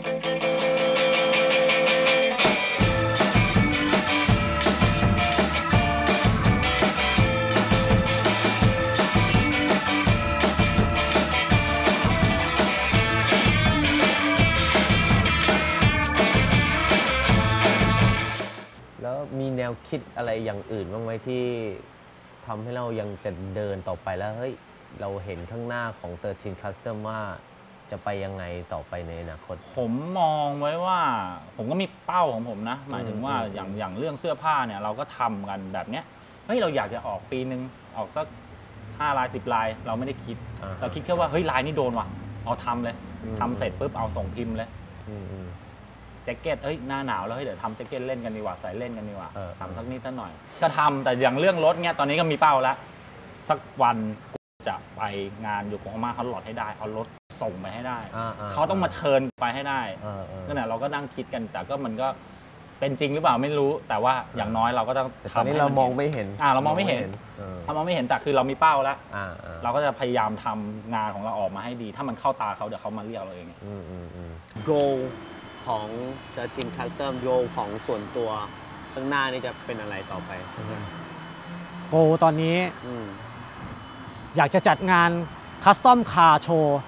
แล้วมีแนวคิดอะไรอย่างอื่นบ้างไหมที่ทำให้เรายังจะเดินต่อไปแล้วเฮ้ยเราเห็นข้างหน้าของ13 Custom ว่าจะไปยังไงต่อไปในอนาคตผมมองไว้ว่าผมก็มีเป้าของผมนะหมายถึงว่าอย่างเรื่องเสื้อผ้าเนี่ยเราก็ทำกันแบบเนี้ยเฮ้ยเราอยากจะออกปีนึงออกสัก5 ลาย10 ลายเราไม่ได้คิดเราคิดแค่ว่าเฮ้ยลายนี้โดนว่ะเอาทำเลยทำเสร็จปุ๊บเอาส่งพิมพ์เลยแจ็คเก็ตหน้าหนาวแล้วเดี๋ยวทำแจ็คเก็ตเล่นกันดีกว่าใส่เล่นกันดีกว่าทำสักนิดสักหน่อยก็ทำแต่อย่างเรื่องรถเนี่ยตอนนี้ก็มีเป้าแล้วสักวันจะไปงานโยโกฮาม่าฮอตรอดให้ได้เอารถส่งไปให้ได้เขาต้องมาเชิญไปให้ได้นั่นแหละเราก็นั่งคิดกันแต่ก็มันก็เป็นจริงหรือเปล่าไม่รู้แต่ว่าอย่างน้อยเราก็ต้องทำให้เรามองไม่เห็นเรามองไม่เห็นแต่คือเรามีเป้าแล้วเราก็จะพยายามทำงานของเราออกมาให้ดีถ้ามันเข้าตาเขาเดี๋ยวเขามาเรียกเราเอง goal ของ13 Custom goal ของส่วนตัวข้างหน้านี่จะเป็นอะไรต่อไปโกตอนนี้อยากจะจัดงานคัสตอมคาร์โชว์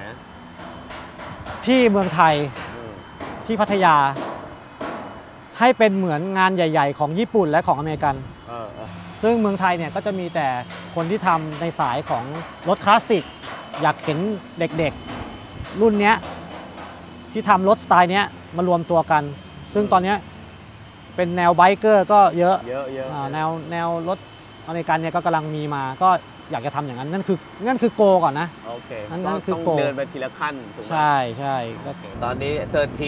ที่เมืองไทยที่พัทยาให้เป็นเหมือนงานใหญ่ๆของญี่ปุ่นและของอเมริกันซึ่งเมืองไทยเนี่ยก็จะมีแต่คนที่ทำในสายของรถคลาสสิกอยากเห็นเด็กๆรุ่นนี้ที่ทำรถสไตล์นี้มารวมตัวกันซึ่งตอนนี้เป็นแนวไบเกอร์ก็เยอะแนวรถอเมริกันเนี่ยก็กำลังมีมาก็อยากจะทำอย่างนั้นนั่นคือโกก่อนนะโอเคนั่นคือโกเดินไปทีละขั้นถูกไหมใช่ตอนนี้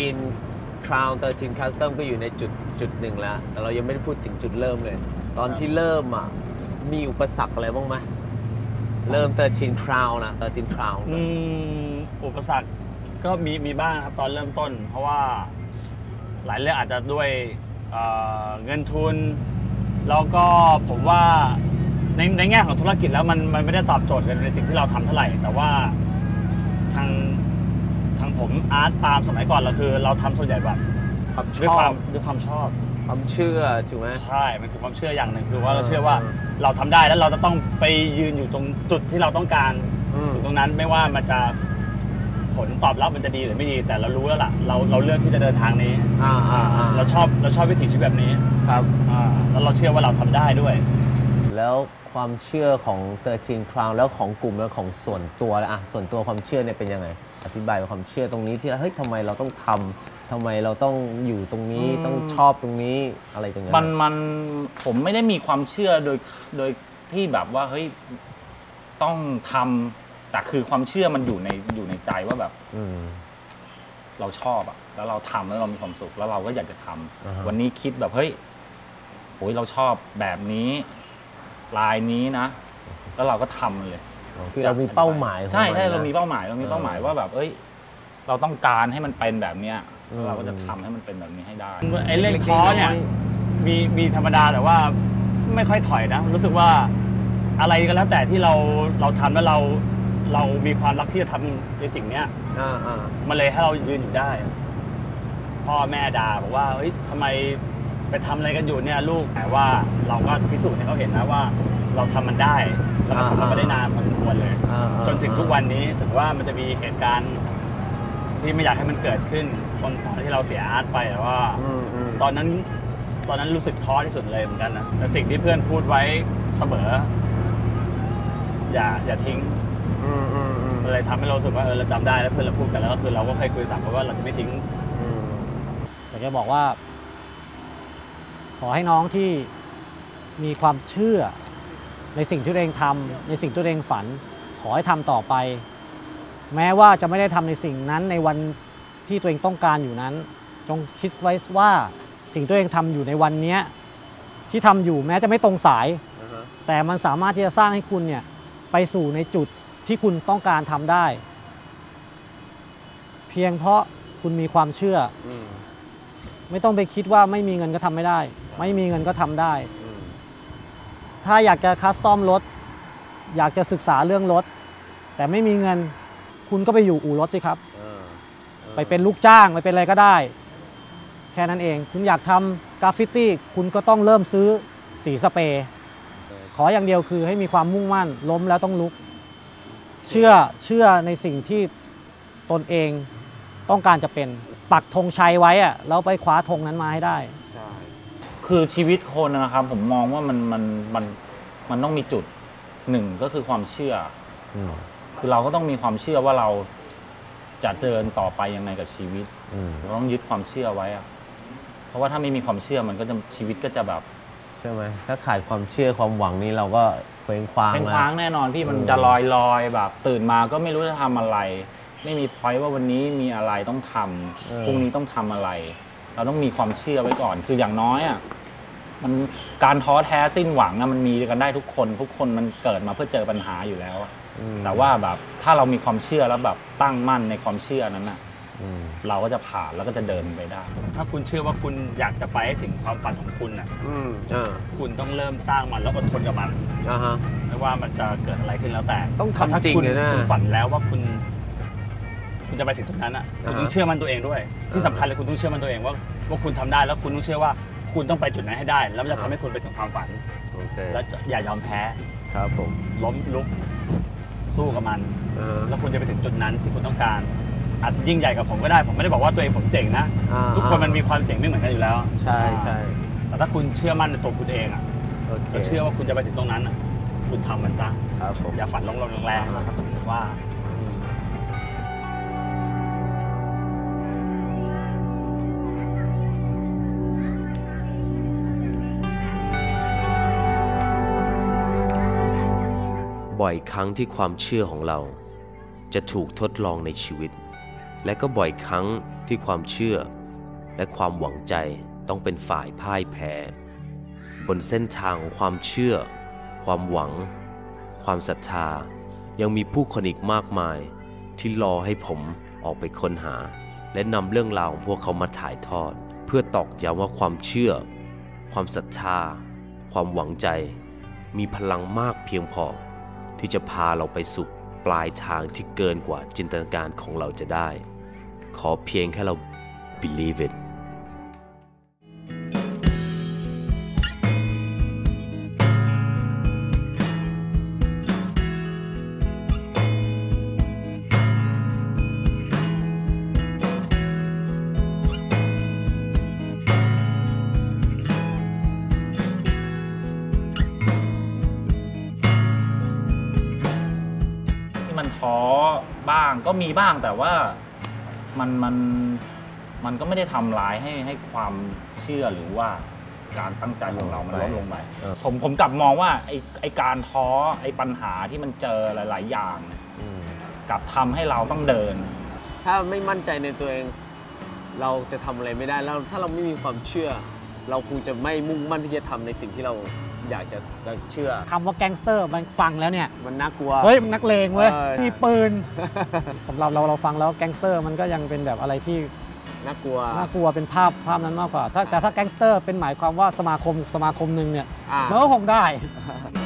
13 Crown 13 Custom ก็อยู่ในจุดหนึ่งแล้วแต่เรายังไม่ได้พูดถึงจุดเริ่มเลยตอนที่เริ่มมีอุปสรรคอะไรบ้างไหมเริ่ม13 Crown นะ13 Crown อุปสรรคก็มีบ้างครับตอนเริ่มต้นเพราะว่าหลายเรื่องอาจจะด้วยเงินทุนแล้วก็ผมว่าในแง่ของธุรกิจแล้วมันไม่ได้ตอบโจทย์กันในสิ่งที่เราทำเท่าไหร่แต่ว่าทางผมอาร์ตปาล์มสมัยก่อนเราทำส่วนใหญ่แบบด้วยความชอบความเชื่อถูกไหมใช่มันคือความเชื่ออย่างหนึ่งคือว่าเราเชื่อว่าเราทำได้แล้วเราจะต้องไปยืนอยู่ตรงจุดที่เราต้องการจุดตรงนั้นไม่ว่ามันจะผลตอบรับมันจะดีหรือไม่ดีแต่เรารู้แล้วล่ะเราเลือกที่จะเดินทางนี้เราชอบวิถีชีวิตแบบนี้ครับแล้วเราเชื่อว่าเราทำได้ด้วยแล้วความเชื่อของ13 Crown แล้วของกลุ่มแล้วของส่วนตัวส่วนตัวความเชื่อเนี่ยเป็นยังไงอธิบายความเชื่อตรงนี้ที่เฮ้ยทำไมเราต้องทำไมเราต้องอยู่ตรงนี้ต้องชอบตรงนี้อะไรตรงนี้มันผมไม่ได้มีความเชื่อโดยที่แบบว่าเฮ้ยต้องทำแต่คือความเชื่อมันอยู่ในใจว่าแบบเราชอบแล้วเราทำแล้วเรามีความสุขแล้วเราก็อยากจะทำวันนี้คิดแบบเฮ้ยโอ้ยเราชอบแบบนี้ลายนี้นะแล้วเราก็ทำเลยคือเรามีเป้าหมายใช่เรามีเป้าหมายว่าแบบเราต้องการให้มันเป็นแบบเนี้ยเราก็จะทำให้มันเป็นแบบนี้ให้ได้ไอ้เรื่องท้อเนี่ยมีธรรมดาแต่ว่าไม่ค่อยถอยนะรู้สึกว่าอะไรก็แล้วแต่ที่เราทำแล้วเรามีความรักที่จะทำในสิ่งเนี้ยมันเลยให้เรายืนอยู่ได้พ่อแม่ด่าบอกว่าเฮ้ยทำไมไปทำอะไรกันอยู่เนี่ยลูกแต่ว่าเราก็พิสูจน์ให้เขาเห็นนะว่าเราทำมันได้แล้วก็ทำมันได้นานพอสมควรเลยจนถึงทุกวันนี้ถึงว่ามันจะมีเหตุการณ์ที่ไม่อยากให้มันเกิดขึ้นตอนที่เราเสียอาร์ตไปแต่ว่าตอนนั้นรู้สึกท้อที่สุดเลยเหมือนกันนะแต่สิ่งที่เพื่อนพูดไว้เสมออย่าทิ้งเลยทำให้เรารู้สึกว่าเราจำได้แล้วเพื่อนเราพูดกันแล้วก็คือเราก็เคยคุยสั่งเขาว่าเราจะไม่ทิ้งอยากจะบอกว่าขอให้น้องที่มีความเชื่อในสิ่งที่ตัวเองทำในสิ่งที่ตัวเองฝันขอให้ทำต่อไปแม้ว่าจะไม่ได้ทำในสิ่งนั้นในวันที่ตัวเองต้องการอยู่นั้นจงคิดไว้ว่าสิ่งตัวเองทำอยู่ในวันนี้ที่ทำอยู่แม้จะไม่ตรงสายแต่มันสามารถที่จะสร้างให้คุณเนี่ยไปสู่ในจุดที่คุณต้องการทำได้เพียงเพราะคุณมีความเชื่อไม่ต้องไปคิดว่าไม่มีเงินก็ทำไม่ได้ไม่มีเงินก็ทำได้ถ้าอยากจะคัสตอมรถอยากจะศึกษาเรื่องรถแต่ไม่มีเงินคุณก็ไปอยู่อู่รถสิครับไปเป็นลูกจ้างไปเป็นอะไรก็ได้ แค่นั้นเองคุณอยากทำกราฟฟิตี้คุณก็ต้องเริ่มซื้อสีสเปรย์ขออย่างเดียวคือให้มีความมุ่งมั่นล้มแล้วต้องลุกเชื่อในสิ่งที่ตนเองต้องการจะเป็นปักธงชัยไว้อะแล้วไปคว้าธงนั้นมาให้ได้คือชีวิตคนนะครับผมมองว่ามันต้องมีจุดหนึ่งก็คือความเชื่อคือเราก็ต้องมีความเชื่อว่าเราจะเดินต่อไปยังไงกับชีวิตเราต้องยึดความเชื่อไว้อะเพราะว่าถ้าไม่มีความเชื่อมันก็จะชีวิตก็จะแบบใช่ไหมถ้าขาดความเชื่อความหวังนี้เราก็เคว้งคว้างแน่นอนพี่มันจะลอยแบบตื่นมาก็ไม่รู้จะทำอะไรไม่มีพอยต์ว่าวันนี้มีอะไรต้องทำพรุ่งนี้ต้องทำอะไรเราต้องมีความเชื่อไว้ก่อนคืออย่างน้อยอ่ะมันการท้อแท้สิ้นหวังมันมีกันได้ทุกคนมันเกิดมาเพื่อเจอปัญหาอยู่แล้วแต่ว่าแบบถ้าเรามีความเชื่อแล้วแบบตั้งมั่นในความเชื่อนั้นน่ะเราก็จะผ่านแล้วก็จะเดินไปได้ถ้าคุณเชื่อว่าคุณอยากจะไปให้ถึงความฝันของคุณอ่ะคุณต้องเริ่มสร้างมันแล้วอดทนกับมันไม่ว่ามันจะเกิดอะไรขึ้นแล้วแต่ต้องทำจริงเลยนะคุณฝันแล้วว่าคุณจะไปถึงตรงนั้นอ่ะคุณต้องเชื่อมันตัวเองด้วยที่สำคัญเลยคุณต้องเชื่อมันตัวเองว่าคุณทำได้แล้วคุณต้องเชื่อว่าคุณต้องไปจุดนั้นให้ได้แล้วมันจะทำให้คุณไปถึงความฝันแล้วอย่ายอมแพ้ครับผมล้มลุกสู้กับมันแล้วคุณจะไปถึงจุดนั้นที่คุณต้องการอาจจะยิ่งใหญ่กับผมก็ได้ผมไม่ได้บอกว่าตัวเองผมเจ๋งนะทุกคนมันมีความเจ๋งไม่เหมือนกันอยู่แล้วใช่แต่ถ้าคุณเชื่อมั่นในตัวคุณเองอ่ะแล้วเชื่อว่าคุณจะไปถึงตรงนั้นอ่ะคุณทำมันซะอย่าฝันลงแรงๆนะครับว่าบ่อยครั้งที่ความเชื่อของเราจะถูกทดลองในชีวิตและก็บ่อยครั้งที่ความเชื่อและความหวังใจต้องเป็นฝ่ายพ่ายแพ้บนเส้นทางของความเชื่อความหวังความศรัทธายังมีผู้คนอีกมากมายที่รอให้ผมออกไปค้นหาและนำเรื่องราวของพวกเขามาถ่ายทอดเพื่อตอกย้ำว่าความเชื่อความศรัทธาความหวังใจมีพลังมากเพียงพอที่จะพาเราไปสู่ปลายทางที่เกินกว่าจินตนาการของเราจะได้ขอเพียงแค่เรา believe it มันท้อบ้างก็มีบ้างแต่ว่ามันก็ไม่ได้ทำร้ายให้ความเชื่อหรือว่าการตั้งใจของเรามันลดลงไปผมกลับมองว่าไอการท้อไอปัญหาที่มันเจอหลายๆอย่างกลับทำให้เราต้องเดินถ้าไม่มั่นใจในตัวเองเราจะทำอะไรไม่ได้แล้วถ้าเราไม่มีความเชื่อเราคงจะไม่มุ่งมั่นที่จะทำในสิ่งที่เราอยากจะเชื่อคำว่าแก๊งสเตอร์มันฟังแล้วเนี่ยมันน่ากลัวเฮ้ยมันนักเลงเว้ยมีปืนผมเราฟังแล้วแก๊งสเตอร์มันก็ยังเป็นแบบอะไรที่น่ากลัวเป็นภาพนั้นมากกว่าแต่ถ้าแก๊งสเตอร์เป็นหมายความว่าสมาคมหนึ่งเนี่ยมันก็คงได้